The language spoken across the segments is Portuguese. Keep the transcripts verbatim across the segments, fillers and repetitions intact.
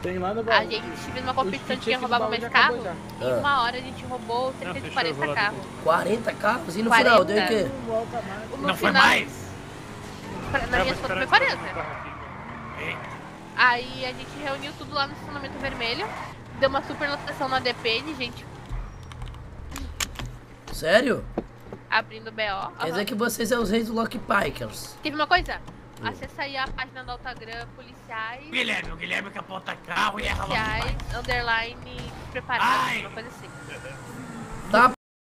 Tem lá no A gente fez uma competição de quem roubava mais carro. Em Ah. uma hora a gente roubou cerca de quarenta carros. quarenta carros? E no quarenta. final, deu o quê? No Não foi final, mais? pra- na minha conta foi quarenta. Aí a gente reuniu tudo lá no estacionamento vermelho. Deu uma super lotação na D P de gente Sério? abrindo B O. Quer Aham. dizer que vocês são os reis do Lock Pikers. Teve uma coisa? Acessa aí a página do Altagram, policiais. Guilherme, o Guilherme capota carro e erra logo. Policiais, underline, preparados, Ai. uma coisa assim. Tá,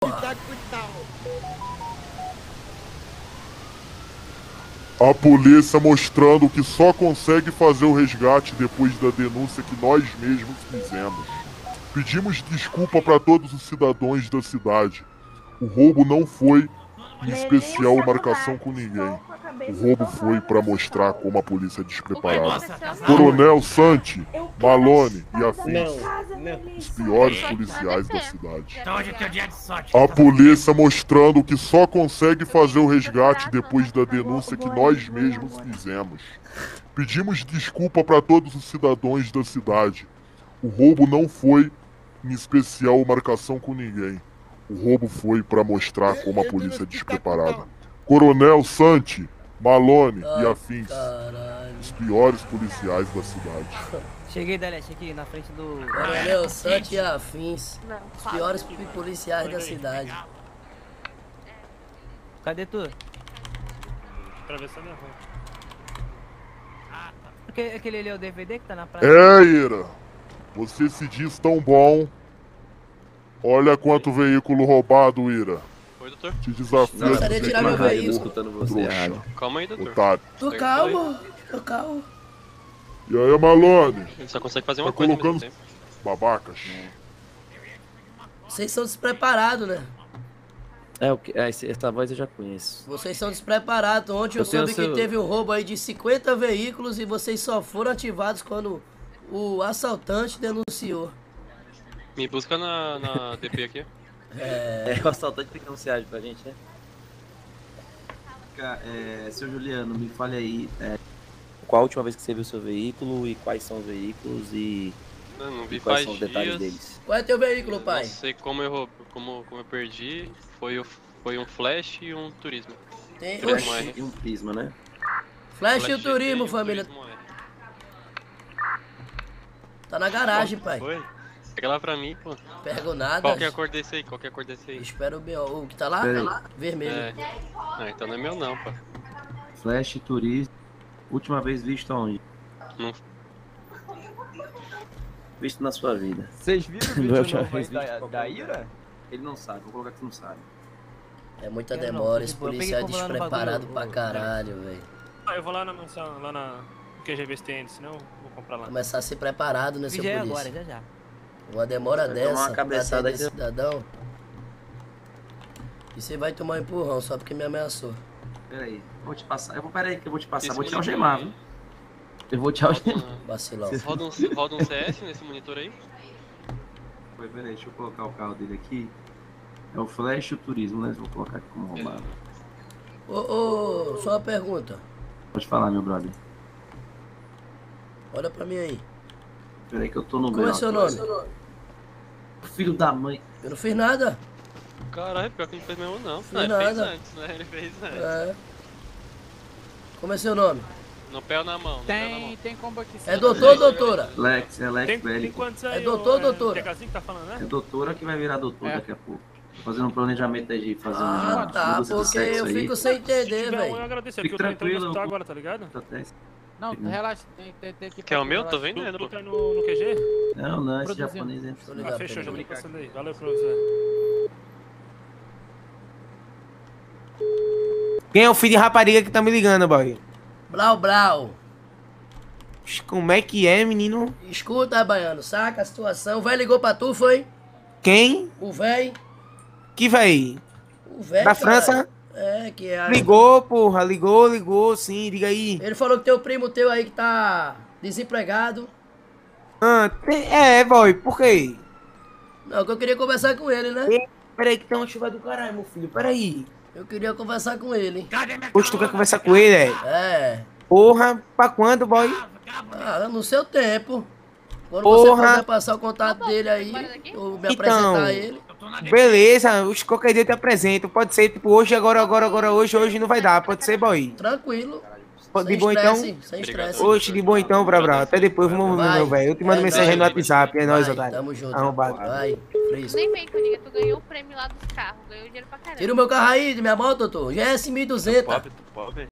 A polícia mostrando que só consegue fazer o resgate depois da denúncia que nós mesmos fizemos. Pedimos desculpa para todos os cidadãos da cidade. O roubo não foi em especial marcação com ninguém. O roubo foi para mostrar como a polícia é despreparada. Coronel Santi, Malone e afins, os piores policiais da cidade. Então hoje é teu dia de sorte. A polícia mostrando que só consegue fazer o resgate depois da denúncia que nós mesmos fizemos. Pedimos desculpa para todos os cidadãos da cidade. O roubo não foi em especial marcação com ninguém. O roubo foi para mostrar como a polícia é despreparada. Coronel Santi, Malone e afins, caralho. os piores policiais da cidade. Cheguei, Delete, aqui na frente do... Coronel Santi e afins, Não, os fala. piores policiais da cidade. Cadê tu? Atravessando a rua. Aquele, aquele ali é o D V D que tá na praça? É, Ira, você se diz tão bom. Olha quanto veículo roubado, Ira. Oi, doutor. Te desafio a Gostaria de dizer tirar que meu é veículo. escutando você, trouxa, Calma aí, doutor. otário. Tô calmo, tô calmo. E aí, Malone? Ele só consegue fazer Tá uma coisa ao colocando mesmo tempo. babacas. Vocês são despreparados, né? É, o que, é, esse- essa voz eu já conheço. Vocês são despreparados. Ontem eu, Eu tenho soube que seu- teve um roubo aí de cinquenta veículos e vocês só foram ativados quando o assaltante denunciou. Me busca na, na D P aqui. É... É, o assaltante tem que anunciar pra gente, né? É, seu Juliano, me fale aí. É... Qual a última vez que você viu seu veículo e quais são os veículos e, Eu não vi e quais faz são os detalhes dias. deles? Qual é teu veículo, pai? Não sei como eu, roub- como, como eu perdi. Foi, o, foi um Flash e um Turismo. Tem... Turismo Oxi, R. E um prisma, né? Flash e o Flash turismo, e um família. Turismo R. Tá na garagem, pai. Foi? Pega lá pra mim, pô. Pego nada. Qual que é a cor desse aí? Qual que é a cor desse aí? Espera o B O. O que tá lá? Pera aí. Tá lá? Vermelho. É. Ah, então não é meu não, pô. Flash turismo. Última vez visto aonde? Não. Visto na sua vida. Vocês viram o Não é vídeo a última novo aí vez visto da, em qualquer da lugar. Ira? Ele não sabe, vou colocar que tu não sabe. É muita Eu não, demora, esse eu peguei policial é como lá no despreparado bagulho, pra o- caralho, velho. Ah, eu vou lá na mansão, lá na Q G V se tem ainda, senão eu vou comprar lá. Começar a ser preparado O nesse vídeo é polícia. agora, já já. Uma demora Vai tomar dessa uma pra cabeçada atender aí. cidadão. E você vai tomar um empurrão só porque me ameaçou. Pera aí, eu vou te passar. Eu vou, pera aí que eu vou te passar. Esse Vou te monitor algemar, aí, viu? Eu vou te algemar. Roda, Vacilão. roda, um, roda um C S nesse monitor aí? Pera aí, deixa eu colocar o carro dele aqui. É o Flash e o turismo, né? Vou colocar aqui como roubado. Ô, ô, só uma pergunta. Pode falar, meu brother. Olha pra mim aí. Pera aí que eu tô no Como é grau seu aqui. nome? Filho da mãe. Eu não fiz nada. Caralho, pior que não fez mesmo não. Fiz Não, ele fez nada. antes, né? Ele fez antes. É. Como é seu nome? No pé ou na mão? No pé ou na Tem, mão. tem combo aqui. É doutor ou doutora? Lex, é Lex Tem, tem Bélico. quantos aí? É doutor ou ô, doutora? Pegazinho que tá falando, né? É doutora que vai virar doutor É. daqui a pouco. Tô fazendo um planejamento aí de fazer Ah, uma tá, mudança de porque sexo eu aí. fico sem Se entender, tiver um, eu velho. agradeço, é Fique porque eu tô entrando no tranquilo, hospital eu- agora, tá ligado? Até- Não, relaxa, tem, tem, tem que... Quer o meu? Tô Tu, vendendo, tu pô. tá no, no Q G? Não, não, esse Produzindo. japonês é. Tô ligado, Ah, fechou, já peraí. tô passando aí. Valeu pra você. Quem é o filho de rapariga que tá me ligando, boy? Blau, blau. Como é que é, menino? Escuta, Baiano, saca a situação. O velho ligou pra tu, foi? Quem? O velho. Que véi? O velho. Da cara. França? É, que é. Ligou, porra. Ligou, ligou, sim. Diga aí. Ele falou que teu primo teu aí que tá desempregado. Ah, tem... É, boy. Por quê? Não, que eu queria conversar com ele, né? Peraí que tem uma chuva do caralho, meu filho. Peraí. Eu queria conversar com ele. Hoje tu quer conversar com ele, é? É. Porra, pra quando, boy? Ah, no seu tempo. Quando você Porra. puder passar o contato dele aí, ou me Então, apresentar ele. beleza, os qualquer dia eu te apresento. Pode ser, tipo, hoje, agora, agora, agora, hoje, hoje não vai dar. Pode ser, boy. Tranquilo. Pode- Sem De boa então? estresse, sem estresse. Oxe, de boa então, Brau Brau. Até depois, vamos, Vai. meu velho. Eu te mando É mensagem no nóis. WhatsApp. É nóis, Vai, otário. tamo junto. Arrombado. Vai, fresco. Nem vem, Coringa, tu ganhou o prêmio lá dos carros. Ganhou dinheiro pra caramba. Tira o meu carro aí, de minha moto, doutor. G S mil e duzentos.